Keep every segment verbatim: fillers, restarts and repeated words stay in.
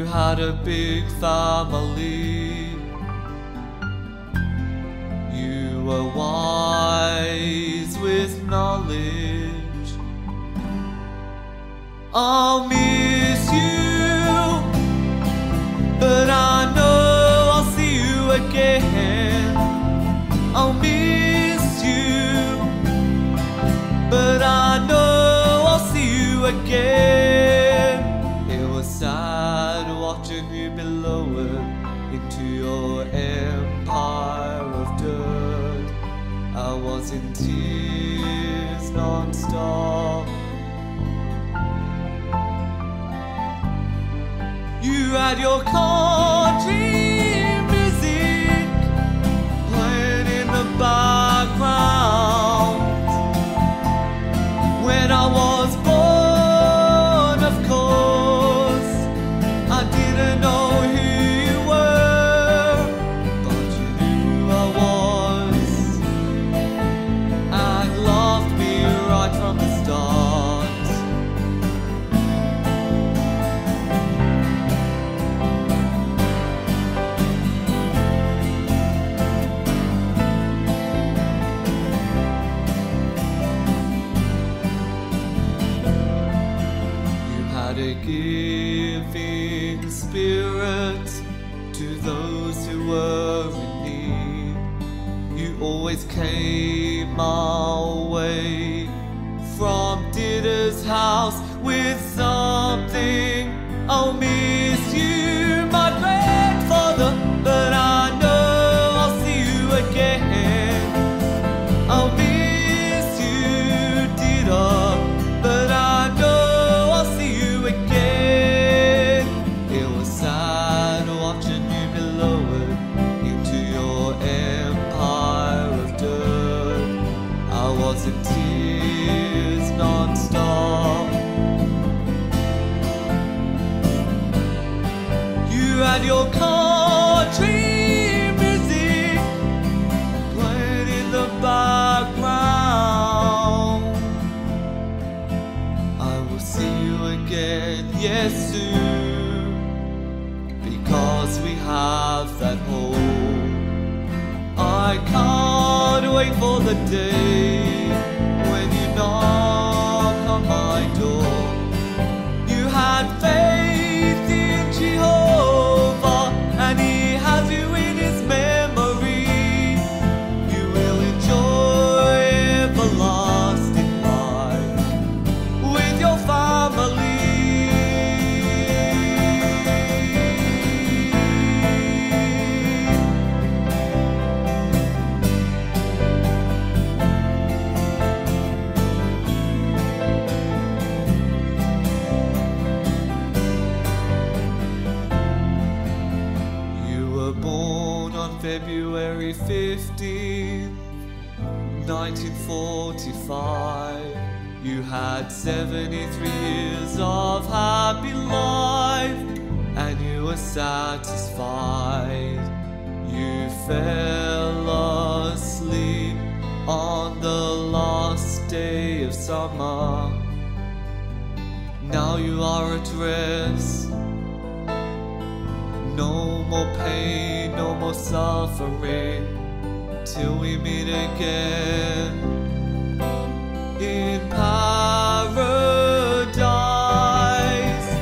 had a big family. You were wise with knowledge. I'll miss you, but I know I'll see you again. I'll miss you, but I know I'll see you again. It was sad watching you be lowered into your empire of dirt. I was in tears non-stop. You had your country music playing in the background. When I was born, of course, I didn't know who you were, but you knew who I was and loved me right from the start. A giving spirit to those who were in need. You always came our way from Ditter's house with something. I'll miss you, my grandfather, but I know I'll see you again. I'll miss you, Ditter, but I know again. It was sad watching you be lowered into your empire of dirt. I was in tears non-stop. You had your country music playing in the background. I will see you again, yes, soon, because we have that hope. I can't wait for the day when you knock on my door. You had faith in Jehovah, and He has you in His memory. You will enjoy everlasting life with your family. Born on February fifteenth, nineteen forty-five. You had seventy-three years of happy life, and you were satisfied. You fell asleep on the last day of summer. Now you are at rest. No more pain, no more suffering, till we meet again in paradise.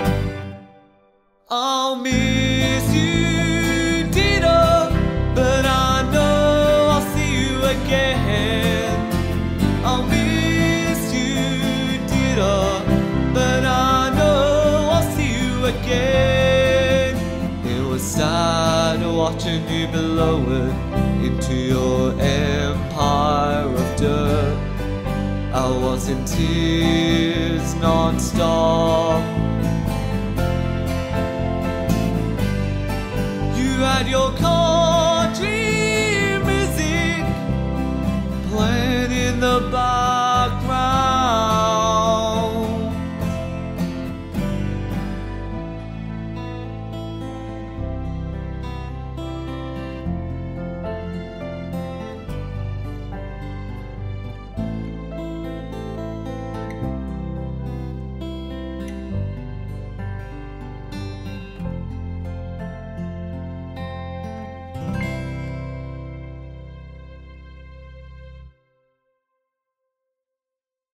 I'll miss you, Ditter, but I know I'll see you again. I'll miss you, Ditter, but I know I'll see you again. Sad watching you be lowered into your empire of dirt. I was in tears non-stop. You had your country music playing in the background.